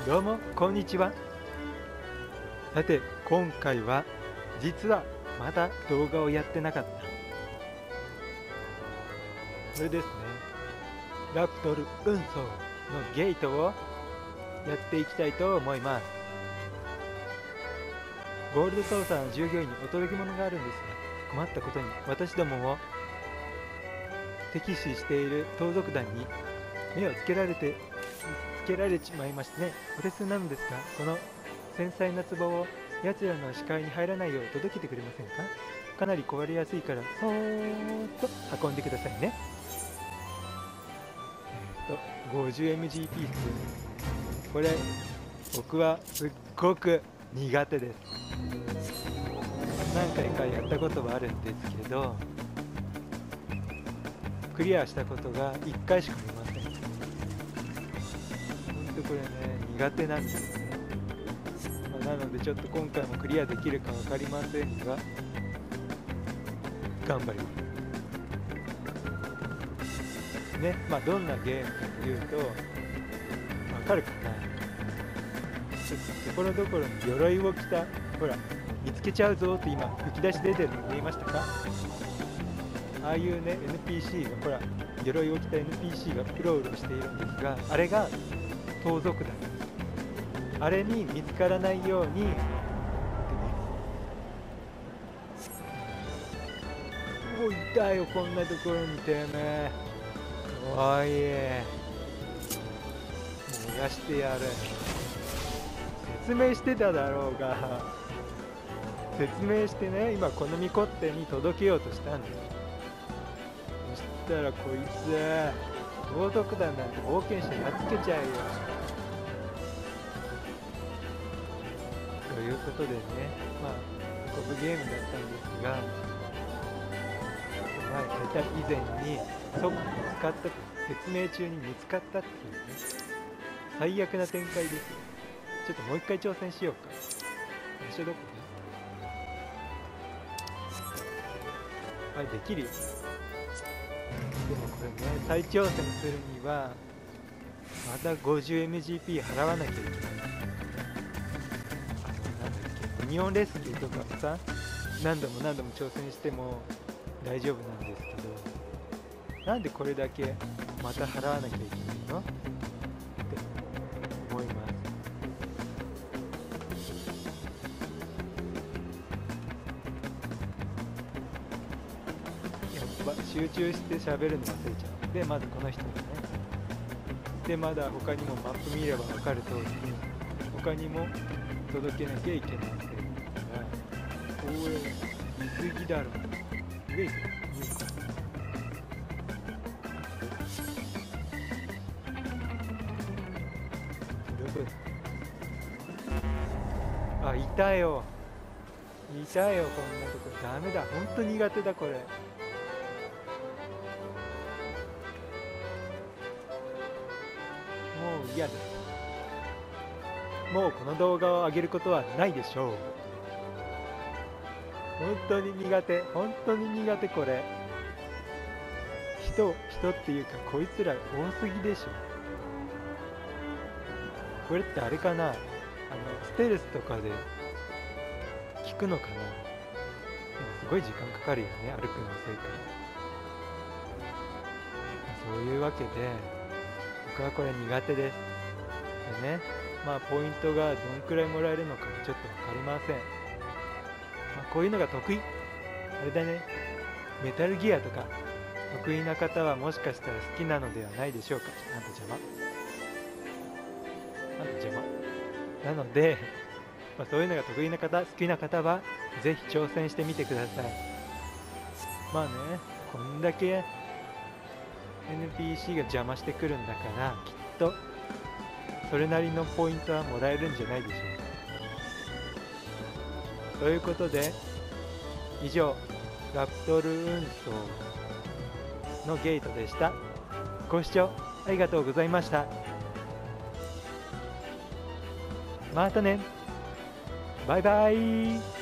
どうもこんにちは。さて今回は実はまだ動画をやってなかった、これですね。ラプトル運送のゲートをやっていきたいと思います。ゴールドソーサーの従業員にお届け物があるんですが、困ったことに私どもを敵視している盗賊団に目をつけられちまいましてね。お手数なのですが、この繊細な壺を奴らの視界に入らないよう届けてくれませんか。かなり壊れやすいからそーっと運んでくださいね。50mg ピース、これ僕はすっごく苦手です。何回かやったことはあるんですけど、クリアしたことが1回しかありません。ほんとこれね、苦手なんですね。なのでちょっと今回もクリアできるか分かりませんが、頑張りますね。どんなゲームかというと、分かるかな。ちょっとところどころに鎧を着た、ほら見つけちゃうぞって今吹き出し出てるの見えましたか。ああいうね NPC が、ほら鎧を着た NPC がうろうろしているんですが、あれが盗賊団です。あれに見つからないように、おい、痛いよこんなところにてめえ。おい、逃がしてやる。説明してただろうが。説明してね、今このミコッテに届けようとしたんです。そしたらこいつ盗賊団なんて冒険者やっつけちゃうよ。ということでね、運ぶゲームだったんですが、大体以前に即見つかった、説明中に見つかったっていうね、最悪な展開ですよ。ちょっともう一回挑戦しようか。場所どこね。はい、できるよ。でもこれね、再挑戦するにはまた 50mgp 払わなきゃいけない。なんだっけ、オニオンレスキューとかさ、何度も挑戦しても大丈夫なんですけど、なんでこれだけまた払わなきゃいけないのって思います。やっぱ集中して喋るの忘れちゃう。でまずこの人がね、でまだ他にもマップ見れば分かる通りに他にも届けなきゃいけませんから、おい見過ぎだろ。上行く、あ、いたよ、こんなとこダメだ、ほんと苦手だこれ。もう嫌です。もうこの動画を上げることはないでしょう。本当に苦手これ。人っていうかこいつら多すぎでしょ。これってあれかな、ステルスとかで効くのかな。でもすごい時間かかるよね、歩くの遅いから。そういうわけで僕はこれ苦手です。でね、ポイントがどんくらいもらえるのかもちょっと分かりません。こういうのが得意、あれだね、メタルギアとか得意な方はもしかしたら好きなのではないでしょうか。なんと邪魔なので、そういうのが得意な方、好きな方はぜひ挑戦してみてください。こんだけ NPC が邪魔してくるんだから、きっとそれなりのポイントはもらえるんじゃないでしょうか。ということで以上、ラプトル運送のゲートでした。ご視聴ありがとうございました。またね、バイバイ。